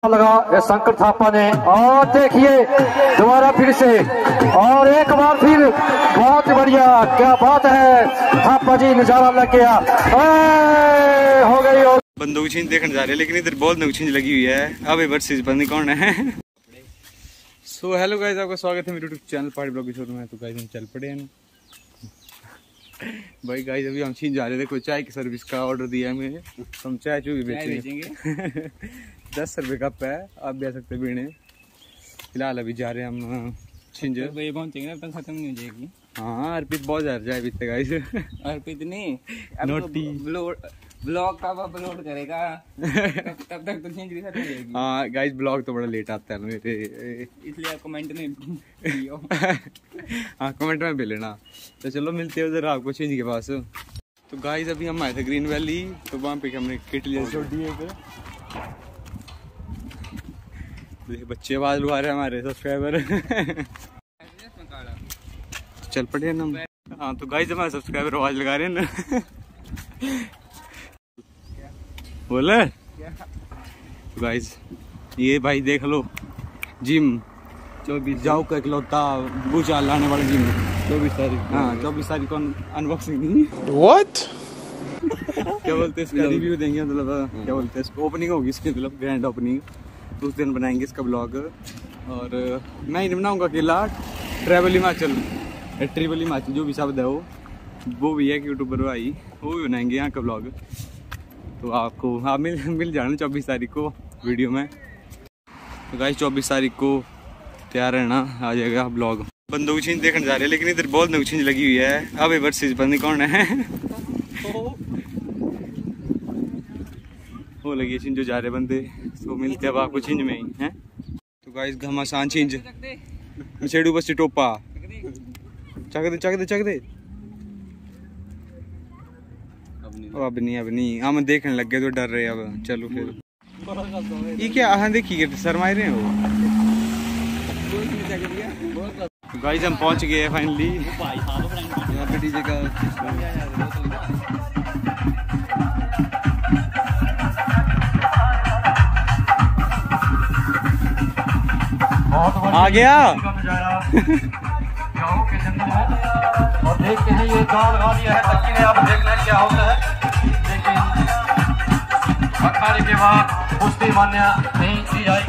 लगा ये शंकर थापा ने, और देखिए दोबारा फिर से और एक बार फिर, बहुत बढ़िया, क्या बात है, थापा जी नजारा लग गया, हो गई। और बंदूक छीन देखने जा रहे हैं, लेकिन इधर बहुत बंदूक छीन लगी हुई है। अब वर्सेस बंदी कौन है। सो हेलो गाइस, आपका स्वागत है मेरे YouTube channel party blog show में। तो गाइस हम चल पड़े हैं भाई। गाइस अभी हम छीन जा रहे थे, कोई चाय की सर्विस का ऑर्डर दिया है हमें, तो हम चाय भी बेचेंगे। 10 रुपये कप है, आप भी आ सकते हैं पीने। फिलहाल अभी जा रहे हैं हम छिंज, पहुंचेंगे तब तक खत्म नहीं हो जाएगी। हाँ अर्पित बहुत ज़्यादा चाय पीते गाइस। अर्पित नहीं, नोटी ब्लॉग कब अपलोड करेगा तब तक तो छिंज खत्म हो जाएगी। हाँ गाइस ब्लॉग तो बड़ा लेट आता है मेरे, इसलिए आप कमेंट में हाँ कमेंट में भी लेना। तो चलो मिलते हैं उधर आपको छिंज के पास। तो गाइस अभी हम आए थे ग्रीन वैली, तो वहाँ पे हमने किट लिया छोटी है। बच्चे आवाज लगा रहे हैं हमारे सब्सक्राइबर। चल पड़े ना। हाँ तो गाइस हमारे सब्सक्राइबर आवाज लगा रहे हैं ना। बोले तो गाइस ये भाई देख लो, जिम 24 जाओ का इकलौता भूचाल लाने वाला जिम 24 तारीख। हाँ 24 तारीख को अनबॉक्सिंग नहीं, व्हाट क्या बोलते हैं इसका रिव्यू देंगे, मतलब क्या बोलते हैं इसको, ओपनिंग होगी इसकी, मतलब ग्रैंड ओपनिंग, तो उस दिन बनाएंगे इसका ब्लॉग। और मैं ही नहीं बनाऊंगा अकेला, ट्रैवल हिमाचल जो भी शब्द है वो भी है कि यूट्यूबर भाई, वो भी बनाएंगे यहाँ का ब्लॉग। तो आपको आप मिल जाना 24 तारीख को वीडियो में। तो गाइस 24 तारीख को तैयार रहना, आ जाएगा ब्लॉग। बंदूक छीन देखने जा रहे हैं, लेकिन इधर बहुत बंदूक छीन लगी हुई है। अब वर्सेस बंदी कौन है। वो लगी छिंज जो जा रहे बंदे, तो मिलते अब आपको छिंज में ही हैं। तो गाइस घमासान छिंज मछेड़ू बस टोपा चक दे। अब नहीं हम देखने लग गए तो डर रहे अब। चलो फिर ये क्या, हाँ देखिए शर्मा रहे हो। तो गाइस हम पहुंच गए हैं फाइनली यहाँ पे डीजे का। आ गया और देखते हैं ये गाँव लगा दिया है तक्की ने, अब देखना है क्या होता है। लेकिन अखाड़े के बाद कुश्ती मान्य नहीं दी जाएगी।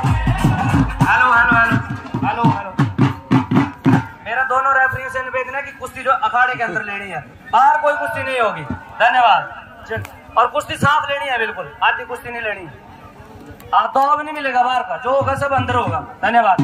हेलो मेरा दोनों रेफरी से निवेदन है कि कुश्ती जो अखाड़े के अंदर लेनी है, बाहर कोई कुश्ती नहीं होगी। धन्यवाद। और कुश्ती साफ लेनी है, बिल्कुल आधी कुश्ती नहीं लेनी। दौड़ नहीं मिलेगा बाहर का, जो होगा सब अंदर होगा। धन्यवाद।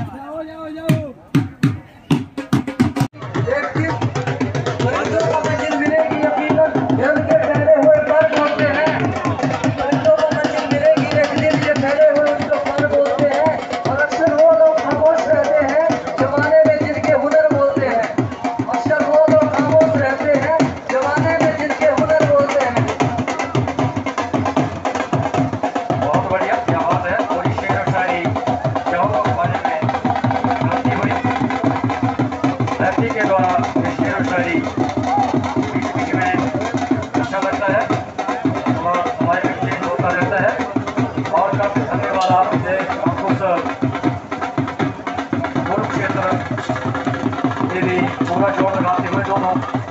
के द्वारा शेर और शायरी बीच में अच्छा लगता है और हमारे चेंज होता रहता है। और काफी धन्यवाद मुझे अंकुश कुरुक्षेत्र यदि पूरा जोर लगाते हुए दोनों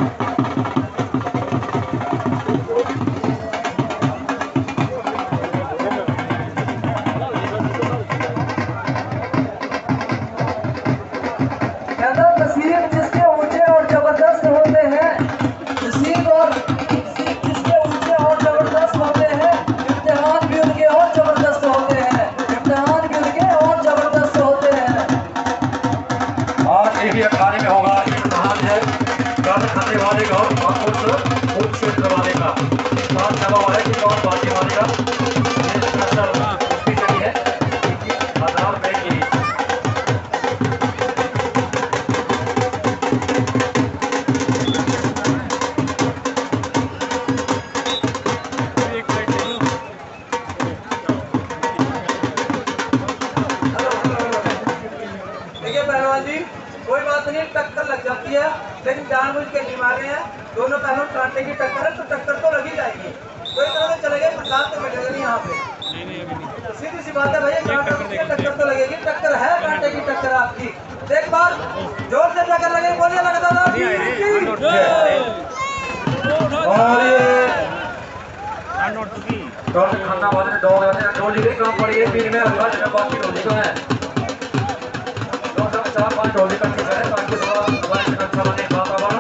अखाड़े में होगा। इम्तिहान है गन खाने वाले का और कुछ क्षेत्र वाले का बात जमा हो रहा है कि कौन बाजी मारेगा। उसकी चली है आधार में की देखिए पहलवान जी, कोई बात नहीं, टक्कर लग जाती है लेकिन जानबूझ के नहीं मारे हैं। दोनों पहलवान कांटे की टक्कर है तो टक्कर तो लगी जाएगी। कोई तरह से चले गए, प्रसाद तो बैठेगा नहीं यहाँ पे। सीधी सी बात है भैया, टक्कर तो लगेगी, टक्कर है, कांटे की टक्कर आपकी। एक बार जोर से टक्कर लगेगी, बोलिए लगता था। और खाना वाले डोली भी काम पड़ी है, बीच में हल्का जगह बाकी डोली का है, 4-5 डोली का है, ताकि थोड़ा अच्छा बने वातावरण।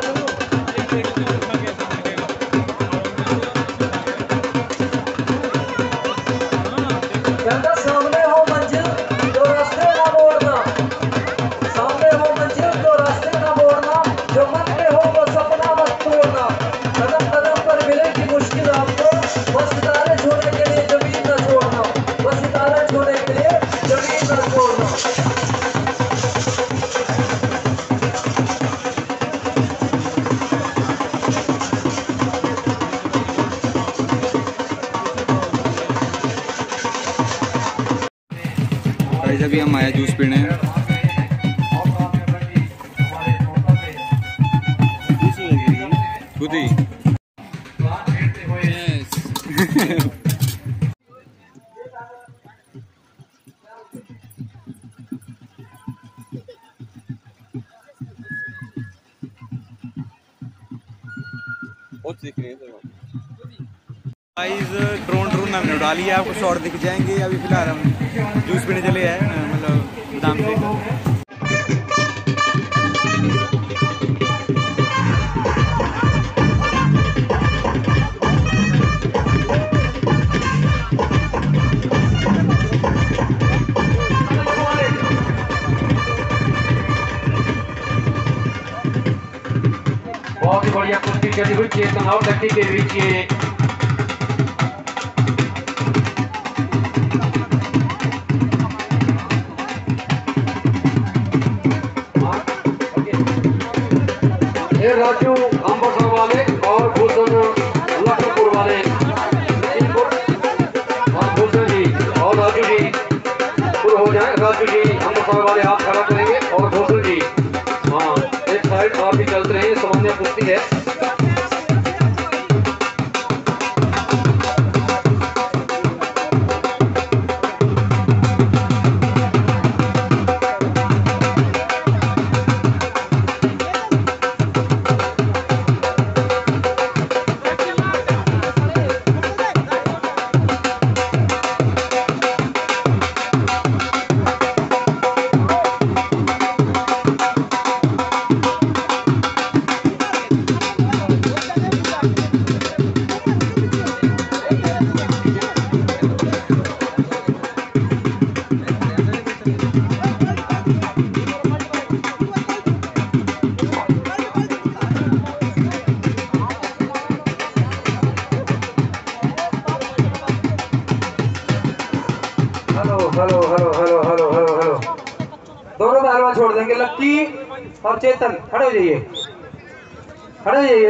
सामने हो मंजिल तो रास्ते ना मोड़ना, सामने हो मंजिल तो रास्ते ना मोड़ना, जो मन में हो वो सपना मत तोड़ना, कदम कदम पर मिलेगी मुश्किल आपको, बस सितारे छोड़ने के लिए जमीन न छोड़ना, बस सितारे छोड़ने के लिए जमीन न छोड़ना। अभी हम आया जूस पीने खुद ही। ड्रोन हमने उड़ा लिया, आपको शॉर्ट दिख जाएंगे। अभी फिलहाल हम जूस पीने चले आए, मतलब दाम से। बहुत ही बढ़िया कुश्ती चली हुई चेतन और लक्की के बीच ये राजू अंबरसर वाले और भूषण लखनपुर वाले, भूषण जी और राजू जी शुरू हो जाए। राजू जी अंबरसर वाले हाथ खड़ा करेंगे और भूषण जी हाँ एक साइड आप भी चलते रहिए, सामान्य कुश्ती है। Hello hello hello hello hello hello, दोनों पहलवान छोड़ देंगे। लक्की और चेतन खड़े हो जाइए, खड़े हो जाइए।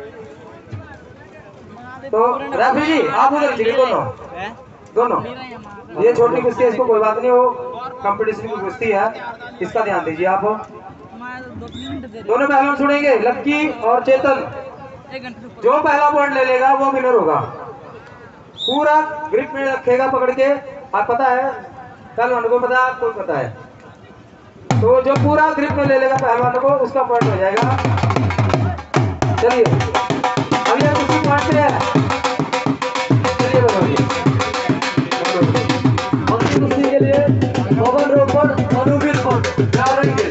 तो रेफरी जी आप उधर चलिए, दोनों ये छोटी कुश्ती है, इसको कोई बात नहीं, वो कंपटीशन की कुश्ती है, इसका ध्यान दीजिए आप। दोनों पहलवान छोड़ेंगे, लक्की और चेतन। जो पहला पॉइंट ले लेगा वो विनर होगा। पूरा ग्रिप में रखेगा पकड़ के, आप पता है पहलवान को, पता है आपको पता है, तो जो पूरा ग्रिप में ले लेगा पहलवान को उसका पॉइंट हो जाएगा। चलिए अभी आप उसी पॉइंट पे है, चलिए बताइए। कुश्ती के लिए पवन रोपड़ अनुवीर पर जाएंगे।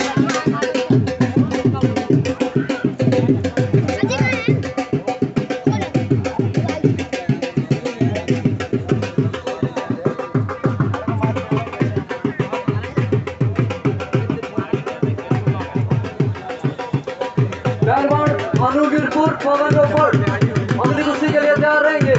अनुवीरपुर पवन रोपड़ अगली कुश्ती के लिए तैयार रहेंगे।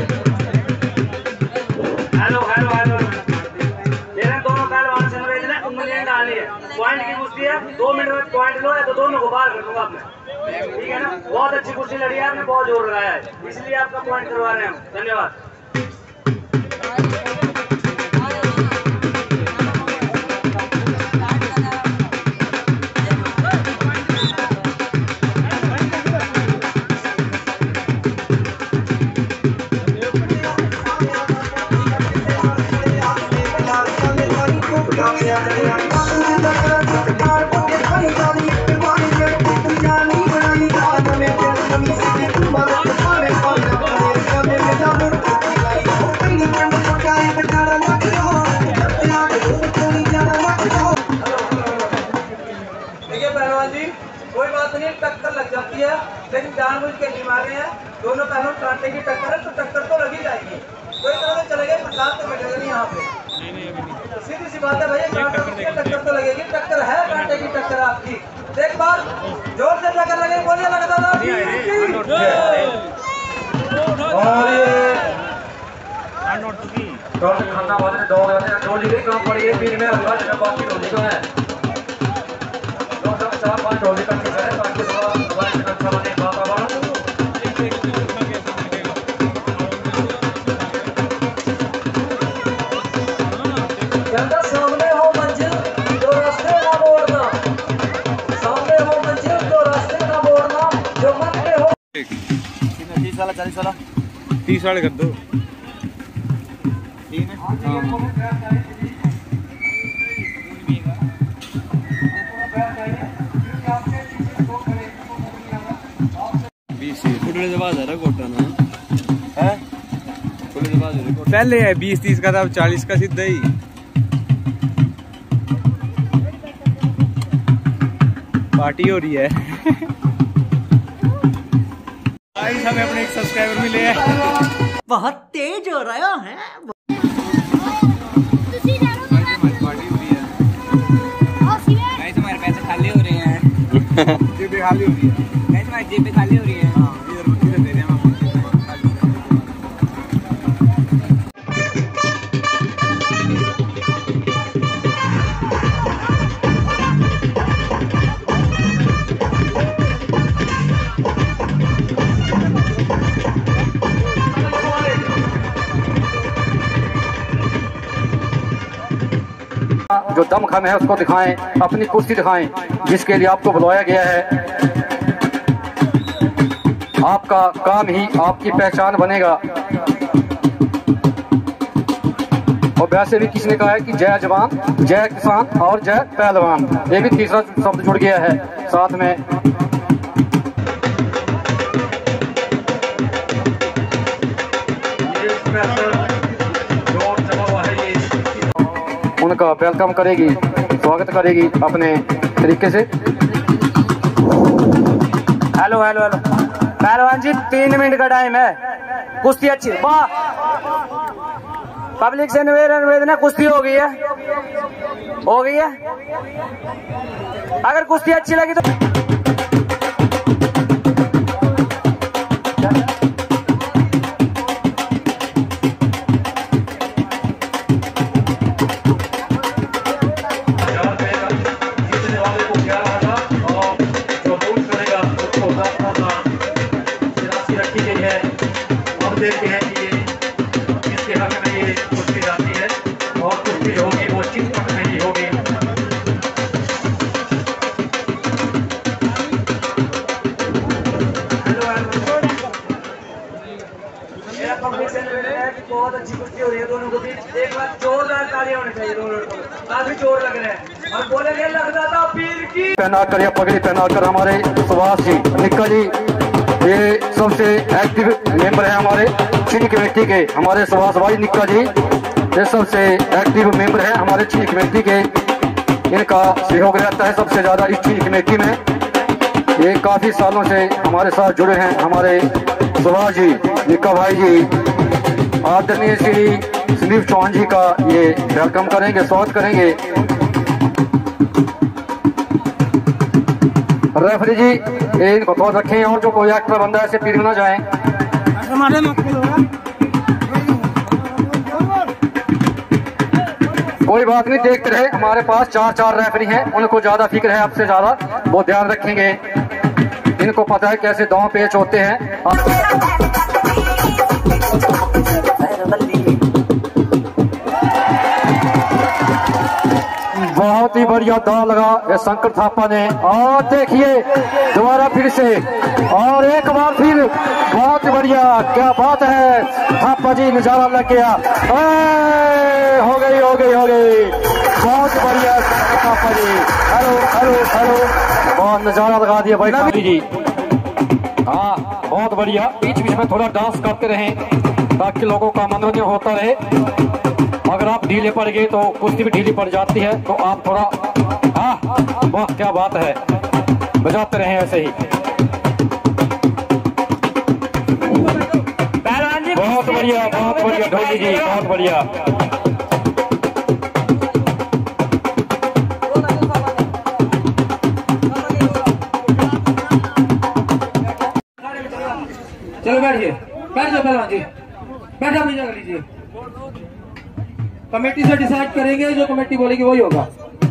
हेलो हेलो हेलो, मेरे दोनों पहलवान से निवेदन उंगलियां डाली है, पॉइंट की कुश्ती है, 2 मिनट में पॉइंट लो है तो दोनों को बाहर कर दूंगा आपने, ठीक है ना। बहुत अच्छी कुश्ती लड़ी है आपने, बहुत जोर लगाया है, इसलिए आपका पॉइंट करवा रहे हैं हम। धन्यवाद। पहलवान जी कोई बात नहीं, टक्कर लग जाती है लेकिन जानबूझ के नहीं मारे हैं। दोनों पहलवान कांटे की टक्कर है तो टक्कर तो लगी जाएगी। कोई तरह से चले गए प्रसाद तो मिलेगा नहीं यहाँ पे। सीधी सी बात है भैया, टक्कर तो लगेगी। टक्कर है कांटे की टक्कर आपकी। एक बार जोर से टक्कर लगे, बोलिए लगता था खाना वाले डोली गई कहाँ पड़ी है फिर में अल्लाह जगह बाकी डोली का है 4-5 डोली तक है ताकि अच्छा बने वातावरण। कहता सामने हो मंजिल तो रास्ते ना मोड़ना, सामने हो मंजिल तो रास्ते ना मोड़ना, जो मन में हो। 30 वाला 40 वाला 30 वाले कर दो। पहले है 20-30 का था, अब 40 का सीधा ही। पार्टी हो रही है। हमें अपने एक सब्सक्राइबर मिले हैं। बहुत तेज हो रहा है। हमारे पैसे खाली हो रहे हैं। जेबें खाली हो रही है। हमारी जेबें खाली हो रही है। जो दमखम है उसको दिखाएं, अपनी कुर्सी दिखाएं जिसके लिए आपको बुलाया गया है। आपका काम ही आपकी पहचान बनेगा। और वैसे भी किसने कहा है कि जय जवान जय किसान और जय पहलवान, ये भी तीसरा शब्द जुड़ गया है साथ में। उनका वेलकम करेगी, स्वागत करेगी अपने तरीके से। हेलो हेलो हेलो पहलवान जी 3 मिनट का टाइम है। कुश्ती अच्छी वाह, पब्लिक से निवेदन है, कुश्ती हो गई है, हो गई है। अगर कुश्ती अच्छी लगी तो देखते हैं कि ये किसके हक में ये कुश्ती जाती है और कुश्ती होगी वो किस हक में ही होगी। मेरा कॉम्पिटिशन है कि बहुत अच्छी कुश्ती हो रही है दोनों को बीच। एक बार जोरदार तालियां होनी चाहिए दोनों को, काफी जोर लग रहा है। और बोलेंगे लगता था पीर की पहना कर या पगड़ी पहना कर हमारे सुभाष जी निक्का जी, ये सबसे एक्टिव मेंबर है हमारे चीनी कमेटी के। हमारे सुभाष भाई निक्का जी ये सबसे एक्टिव मेंबर है हमारे चीनी कमेटी के। इनका सहयोग रहता है सबसे ज्यादा इस चीनी कमेटी में। ये काफी सालों से हमारे साथ जुड़े हैं हमारे सुभाष जी निक्का भाई जी। आदरणीय श्री संदीप चौहान जी का ये वेलकम करेंगे, स्वागत करेंगे। रेफरी जी इनको थोड़ा रखें और जो कोई एक्टर बंदा ऐसे पीछे ना जाए। कोई बात नहीं, देखते रहे। हमारे पास 4 रेफरी हैं, उनको ज्यादा फिक्र है आपसे ज्यादा, वो ध्यान रखेंगे। इनको पता है कैसे दांव पेच होते हैं। बहुत ही बढ़िया दांव लगा ये शंकर थापा ने। और देखिए दोबारा फिर से और एक बार फिर, बहुत बढ़िया, क्या बात है थापा जी, नजारा लग गया। हो गई बहुत बहुत नजारा लगा दिया भाई काफी जी। हाँ बहुत बढ़िया, बीच बीच में थोड़ा डांस करते रहें ताकि लोगों का मनोरंजन होता रहे। अगर आप ढीले पड़ गए तो कुश्ती भी ढीली पड़ जाती है, तो आप थोड़ा वाह क्या बात है, बजाते रहें ऐसे ही। बहुत बढ़िया ढोली जी, बहुत बढ़िया। चलो बैठिए, बैठ जाओ पहलवान जी, बैठा भी जगह लीजिए। कमेटी से डिसाइड करेंगे, जो कमेटी बोलेगी वही होगा।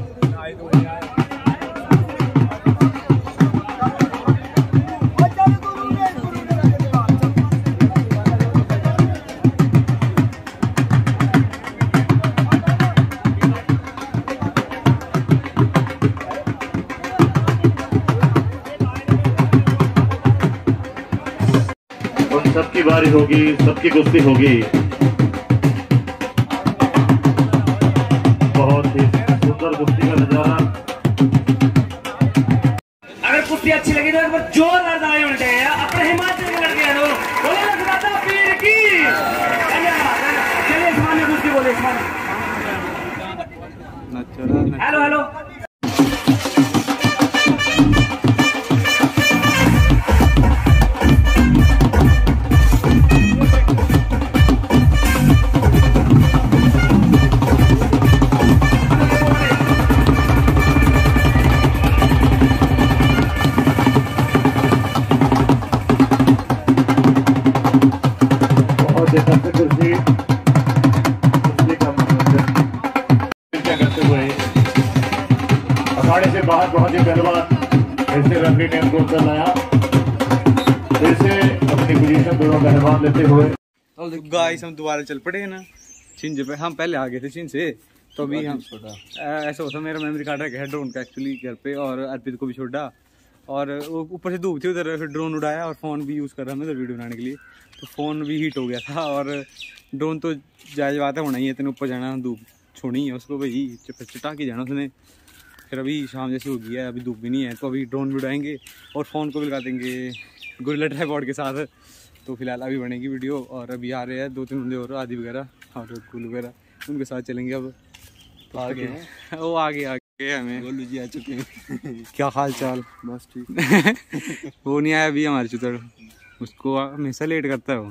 सबकी बारी होगी, सबकी कुश्ती होगी। बहुत ही सुंदर कुश्ती का नजारा। अगर कुश्ती अच्छी लगी तो एक बार जोरदार ताली होनी चाहिए। अपने हिमाचल के लड़के हैं लोग, बोले रघुनाथा पीर की। चलिए इस्मानी कुश्ती बोले, इस्मानी। हेलो हेलो अखाड़े से बाहर पहुंचे पहलवान, ऐसे रेफरी ने उनको कर लाया। फिर से अपनी पोजीशन दोनों पहलवान लेते हुए। गाइस हम दोबारा चल पड़े हैं ना छिंज पे। हम पहले आ गए थे छिंज से, तो अभी हम ऐसा होता, मेरा मेमोरी कार्ड रखा है ड्रोन का एक्चुअली घर पे, और अर्पित को भी छोड़ा। और ऊपर से धूप थी उधर, फिर ड्रोन उड़ाया और फ़ोन भी यूज़ कर रहा मैं वीडियो बनाने के लिए, तो फ़ोन भी हीट हो गया था। और ड्रोन तो जायज़ बात है, होना ही है, इतने ऊपर जाना, धूप छोड़ी है उसको भाई, चटा के जाना उसने। फिर अभी शाम जैसे हो गया है, अभी धूप भी नहीं है, तो अभी ड्रोन भी उड़ाएंगे और फ़ोन को भी लगा देंगे गोरिल्ला ट्राइपॉड के साथ। तो फिलहाल अभी बनेगी वीडियो, और अभी आ रहे हैं 2-3 बंदे और, आदि वगैरह और कुल वगैरह, उनके साथ चलेंगे। अब तो आगे वो आगे हमें गोलू जी आ चुके हैं। क्या हाल चाल? बस ठीक। वो नहीं आया अभी हमारे चुतर, उसको हमेशा लेट करता है वो।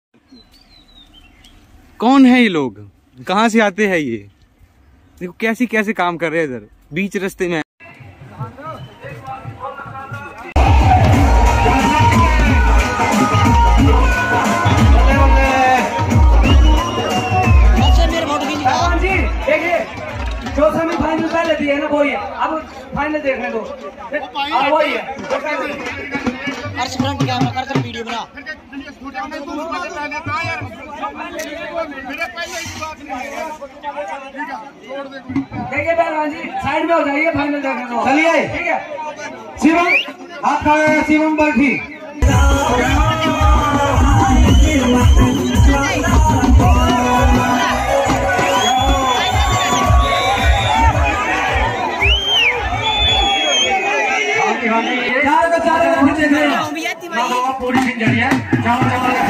कौन है ये लोग, कहाँ से आते हैं ये? देखो कैसे कैसे काम कर रहे हैं इधर बीच रास्ते में। जो सेमीफाइनल पहले दिए है ना वही है, अब फाइनल देखने दो। वही है वीडियो बना। देखिए पहलवान जी साइड में हो जाइए, फाइनल देखने दो। चलिए ठीक है। शिवम हाथ खड़ा है, शिवम बर्फी। पूरी जिंदगी है, जाओ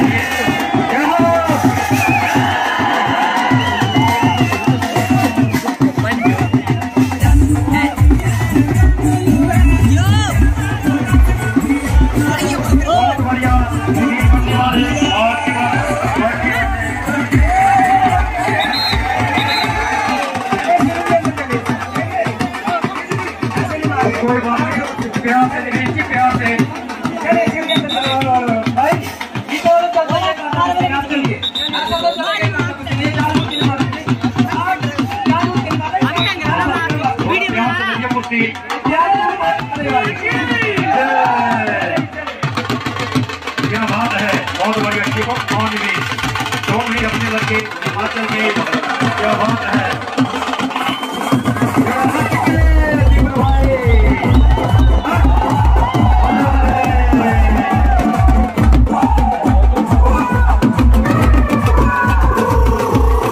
कोई बात नहीं, प्यार से देखिए, प्यार से भाई ये तो चलता है के लिए। क्या बात है, बहुत बढ़िया। कौन भी अपने लड़के हिमाचल के, क्या बात है।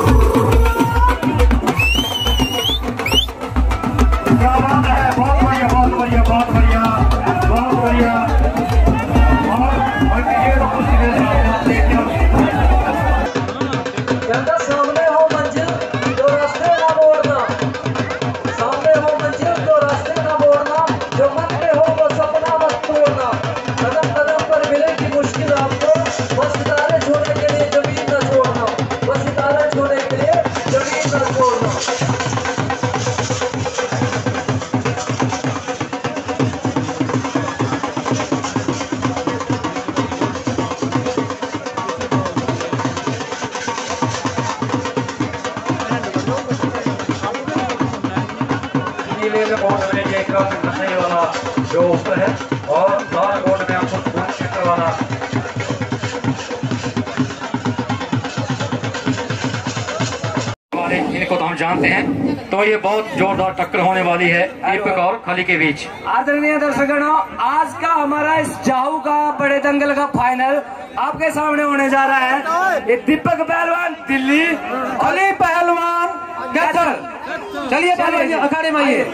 बहुत बढ़िया। नीले बोर्ड में ये एक सही वाला जो ऊपर है और लाल बोर्ड में आपको स्पून शटर वाला इनको तो हम जानते हैं। तो ये बहुत जोरदार टक्कर होने वाली है दीपक और खली के बीच। आदरणीय दर्शकों, आज का हमारा इस जाहू का बड़े दंगल का फाइनल आपके सामने होने जा रहा है। ये दीपक पहलवान दिल्ली, खली पहलवान कैथल। चलिए पहलवान अखाड़े में आइए।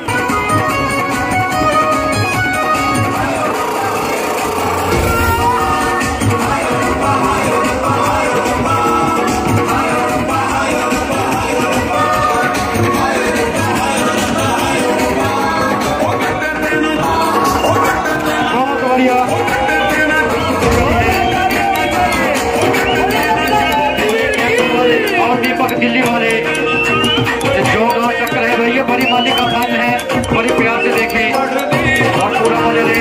दिल्ली वाले जो चक्कर है भैया, बड़ी मालिक का फन है, बड़ी प्यार से देखें और पूरा मजा लें।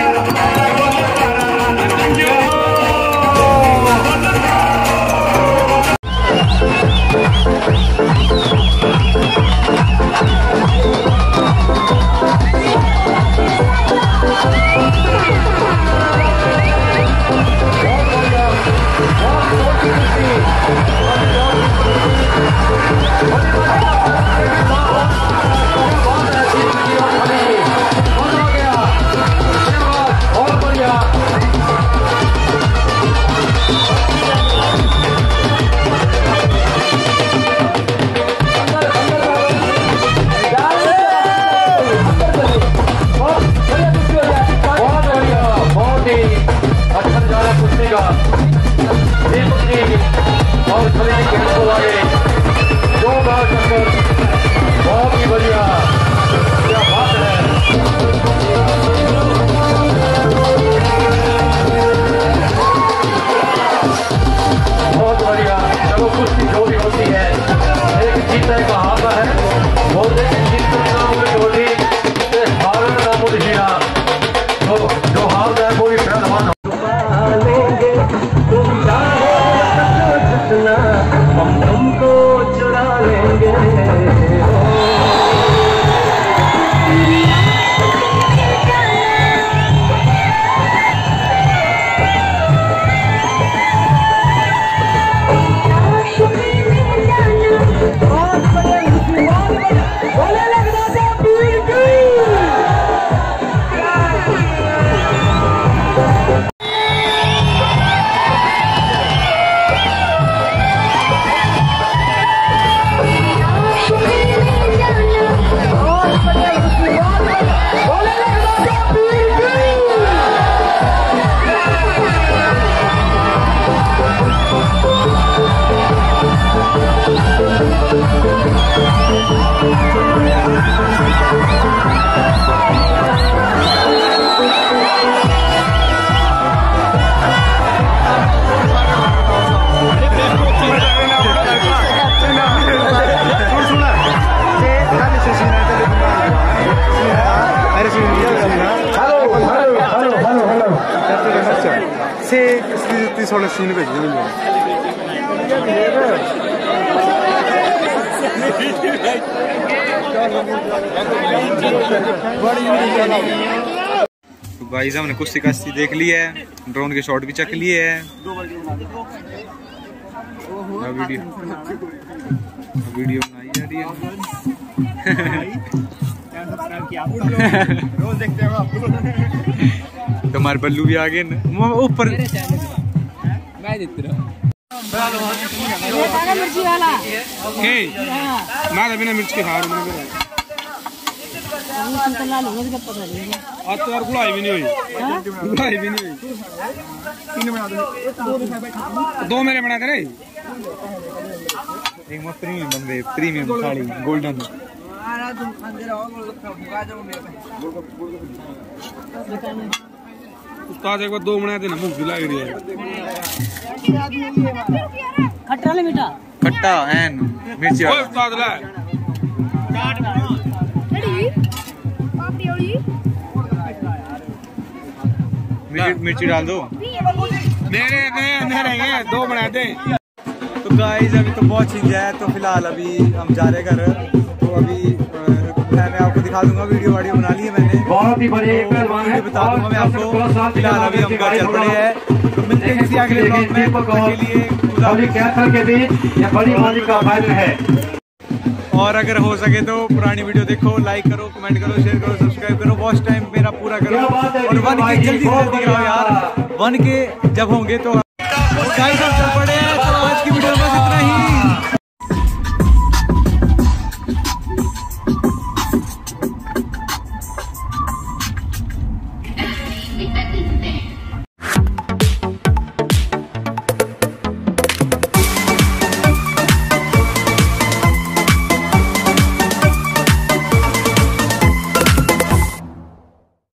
और बहुत ही बढ़िया, क्या बात है। बहुत बढ़िया। चलो कुश्ती जो भी होती है एक जीतने का हाथ है, बोलते जीतने नाम जोड़ी हार नाम जीना, तो जो हार है वो भी पहलवान हम तुमको चुरा लेंगे। थोड़ा सीन पे तो गाइस हमने कुश्ती कास्ती देख ली है, ड्रोन के शॉट भी चेक लिए हैं। वीडियो बनाई जा रही है। रोज देखते हो आप। तुम्हारे बल्लू भी आ गए ऊपर। मैं बिना मिर्च के खा रहा हूँ। आज तो यार गुलाई भी नहीं हुई, गुलाई भी नहीं हुई। दो मेरे बना दे रहे। एक मस्त प्रीमियम बंदे, प्रीमियम साड़ी गोल्डन। उस्ताद एक बार दो बना देना, भूख भी लग रही है। खट्टा ले मीठा, खट्टा एन मिर्ची वाला। उस्ताद ला मिर्ची डाल दो। मेरे रहेंगे, दो बना दे। तो गाइस अभी तो बहुत चीज है, तो फिलहाल अभी हम जा रहे घर। तो अभी मैं आपको दिखा दूंगा, वीडियो बना ली है मैंने, बहुत ही बड़े पहलवान है, बता दूंगा मैं आपको। फिलहाल अभी हम घर चल पड़े हैं, तो मिलते हैं किसी अगले ब्लॉग में, तब तक के लिए कैंसर के बीच यह बड़ी मालिक का फायदा है। और अगर हो सके तो पुरानी वीडियो देखो, लाइक करो, कमेंट करो, शेयर करो, सब्सक्राइब करो, वॉच टाइम मेरा पूरा करो, और 1K जल्दी से जल्दी कराओ यार, 1K जब होंगे तो गाइस हम चल पड़े हैं। तो आज की वीडियो